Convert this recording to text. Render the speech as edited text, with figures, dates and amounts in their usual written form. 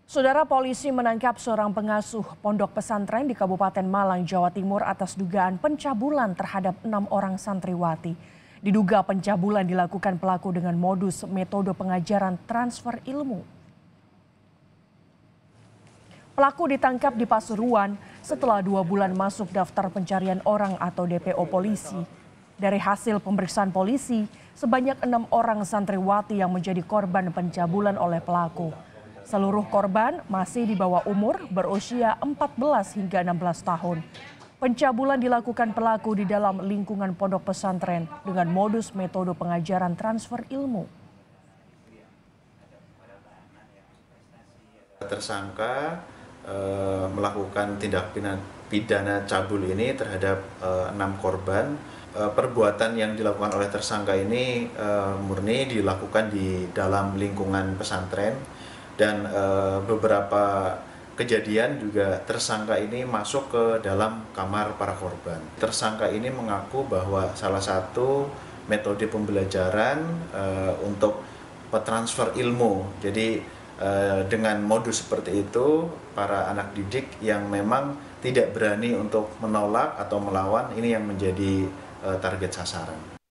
Saudara, polisi menangkap seorang pengasuh pondok pesantren di Kabupaten Malang, Jawa Timur atas dugaan pencabulan terhadap 6 orang santriwati. Diduga pencabulan dilakukan pelaku dengan modus metode pengajaran transfer ilmu. Pelaku ditangkap di Pasuruan setelah 2 bulan masuk daftar pencarian orang atau DPO polisi. Dari hasil pemeriksaan polisi, sebanyak 6 orang santriwati yang menjadi korban pencabulan oleh pelaku. Seluruh korban masih di bawah umur, berusia 14 hingga 16 tahun. Pencabulan dilakukan pelaku di dalam lingkungan pondok pesantren dengan modus metode pengajaran transfer ilmu. Tersangka melakukan tindak pidana cabul ini terhadap 6 korban. Perbuatan yang dilakukan oleh tersangka ini murni dilakukan di dalam lingkungan pesantren. Dan beberapa kejadian juga tersangka ini masuk ke dalam kamar para korban. Tersangka ini mengaku bahwa salah satu metode pembelajaran untuk transfer ilmu. Jadi dengan modus seperti itu, para anak didik yang memang tidak berani untuk menolak atau melawan ini yang menjadi target sasaran.